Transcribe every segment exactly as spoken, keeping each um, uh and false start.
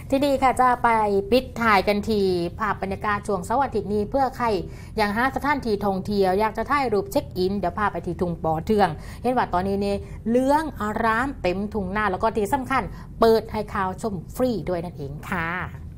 ที่ดีค่ะจะไปปิดถ่ายกันทีภาพบรรยากาศช่วงเสาร์อาทิตย์นี้เพื่อใครอย่างหาสถานที่ท่องเที่ยวอยากจะถ่ายรูปเช็คอินเดี๋ยวพาไปที่ทุ่งปอเทืองเห็นว่าตอนนี้เนี่ยเลื้องอารามเต็มทุ่งนาแล้วก็ที่สำคัญเปิดให้ข่าวชมฟรีด้วยนั่นเองค่ะ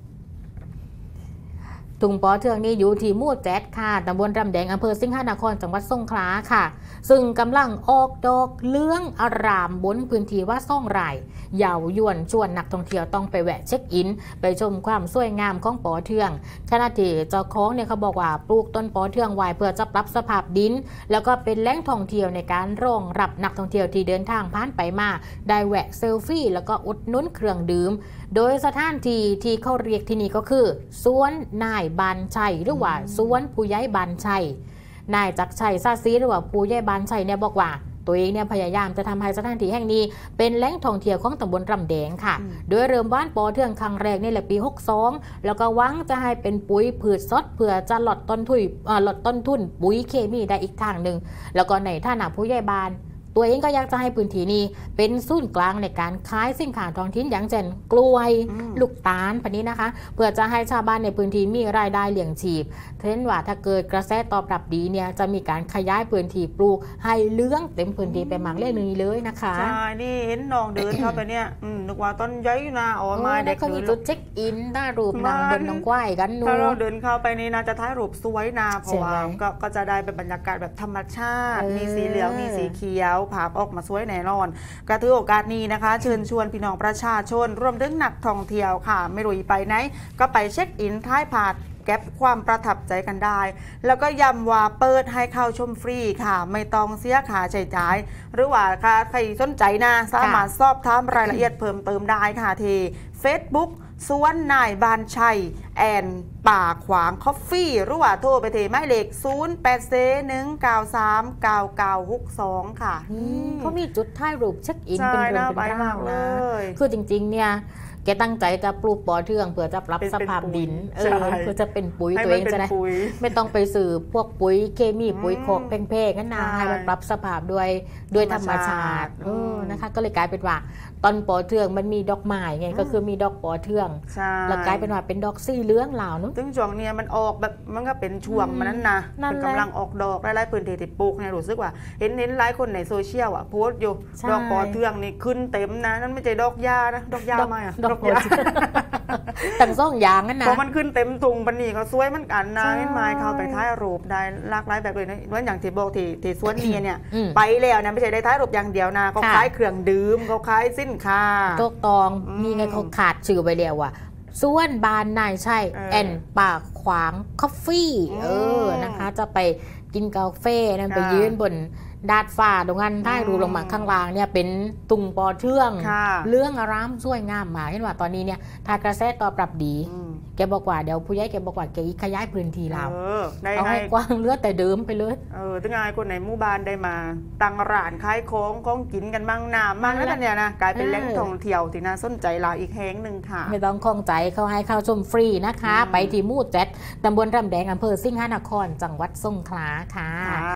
ทุ่งปอเทืองนี้อยู่ที่หมู่แจ๊ดค่ะตำบลรำแดงอำเภอสิงหนครจังหวัดสงขลาค่ะซึ่งกำลังออกดอกเลื้องอารามบนพื้นที่ว่าซ่องไร่เยาวยวนชวนนักท่องเที่ยวต้องไปแวะเช็คอินไปชมความสวยงามของปอเทืองขณะที่เจ้าของเนี่ยเขาบอกว่าปลูกต้นปอเทืองไว้เพื่อจะปรับสภาพดินแล้วก็เป็นแหล่งท่องเที่ยวในการรองรับนักท่องเที่ยวที่เดินทางผ่านไปมาได้แวะเซลฟี่แล้วก็อุดหนุนเครื่องดื่มโดยสถานที่ที่เขาเรียกที่นี่ก็คือสวนนายบานชัยหรือว่าสวนผู้ใหญ่บานชัยนายจักรชัยซาซีหรือว่าผู้ใหญ่บานชัยเนี่ยบอกว่าตัวเองเนี่ยพยายามจะทำให้สถานที่แห่งนี้เป็นแหล่งท่องเที่ยวของตำบลรำแดงค่ะโดยเริ่มบ้านปอเทืองครั้งแรกนี่แหละปีหกสิบสองแล้วก็หวังจะให้เป็นปุ๋ยพืชสดเพื่อจะลดต้นทุนลดต้นทุนปุ๋ยเคมีได้อีกทางหนึ่งแล้วก็ในฐานะผู้ใหญ่บ้านตัวเองก็อยากจะให้พื้นที่นี้เป็นศูนย์กลางในการขายสินค้าท้องถิ่นอย่างเช่นกล้วยลูกตาลแบบนี้นะคะเพื่อจะให้ชาวบ้านในพื้นที่มีรายได้เลี้ยงชีพเช่นว่าถ้าเกิดกระแสตอบรับดีเนี่ยจะมีการขยายพื้นที่ปลูกให้เลื้องเต็มพื้นที่ไปมังเล่นนี้เลยนะคะใช่นี่เห็นน้องเดินเข้าไปเนี่ยนึกว่าต้นย้อยนาอ๋อมาเด็กเขามีจุดเช็คอินได้รูปนางบนน้องควายกันนู้นถ้าเราเดินเข้าไปนี่นะจะถ่ายรูปสวยนาเพราะว่าก็จะได้เป็นบรรยากาศแบบธรรมชาติมีสีเหลืองมีสีเขียวภาพออกมาสวยแน่นอนกระถือโอกาสนี้นะคะเชิญชวนพี่น้องประชาชนรวมถึงนักท่องเที่ยวค่ะไม่รู้ไปไหนก็ไปเช็คอินท้ายผาดแก็บความประทับใจกันได้แล้วก็ย้ำว่าเปิดให้เข้าชมฟรีค่ะไม่ต้องเสียค่าใช้จ่ายหรือว่าใครสนใจนะสามารถสอบถามรายละเอียดเพิ่มเติมได้ค่ะที่ Facebookสวนนายบานชัยแอนป่าขวางคอฟฟี่หรือว่าโทรไปที่หมายเลขศูนย์ แปด หนึ่ง เก้า สาม เก้า เก้า หก สองค่ะเขามีจุดถ่ายรูปเช็คอินเป็นเรื่องเป็นราวนะคือจริงๆเนี่ยแกตั้งใจจะปลูกปอเทืองเพื่อจะปรับสภาพดินเออเพื่อจะเป็นปุ๋ยตัวเองจะได้ไม่ต้องไปซื้อพวกปุ๋ยเคมีปุ๋ยโคกแพงๆนั่นนะให้มันปรับสภาพด้วยด้วยธรรมชาติเออนะคะก็เลยกลายเป็นว่าต้นปอเทืองมันมีดอกไม้ไงก็คือมีดอกปอเทืองแล้วกลายเป็นว่าเป็นดอกซี่เลื้องเหล่านู้นซึ่งช่วงนี้มันออกแบบมันก็เป็นช่วงมันนั้นนะมันกำลังออกดอกไล่ๆพื้นที่ที่ปลูกเนี่ยรู้สึกว่าเห็นเห็นหลายคนในโซเชียลอ่ะโพสต์อยู่ดอกปอเทืองนี่ขึ้นเต็มนะนั่นไม่ใช่ดอกยานะดอกยาไม่อะดอกยาตั้งซ่องยางนั่นนะเพราะมันขึ้นเต็มตุงปันนี่ก็สวยมันกันนะเห็นไหมเขาไปท้ายรูปได้หลากหลายแบบเลยนะว่าอย่างที่บอกที่ที่สวนนี้เนี่ยไปแล้วนะไม่ใช่ได้ท้ายรูปอย่างเดียวนะเขาขายเครื่องดื่มเขาขายสินค้าตกตองมีไงเขาขาดชื่อไปแล้วอ่ะส่วนบานนายใช่แอนปากขวางคอฟฟี่เออนะคะจะไปกินกาแฟนั่นไปยืนบนดาดฟ้าตรงนั้นใต้รูลงมาข้างล่างเนี่ยเป็นตุงปอเทืองเรื่องอารามสวยงามมาเห็นว่าตอนนี้เนี่ยถ้ากระแสตอบรับดีแกบอกว่าเดี๋ยวผู้ใหญ่แกบอกว่าแกขยายพื้นที่เราเอาให้กว้างเลือดแต่เดิมไปเลยเออตั้งไงคนในหมู่บ้านได้มาตั้งร้านขายของของกินกันบ้างน้ำบ้างแล้วกันเนี่ยนะกลายเป็นแหล่งท่องเที่ยวที่น่าสนใจเราอีกแห่งหนึ่งค่ะไม่ต้องคล้องใจเขาให้เข้าชมฟรีนะคะไปที่หมู่แจ๊ดตำบลรำแดงอำเภอสิงหนครจังหวัดสงขลาค่ะ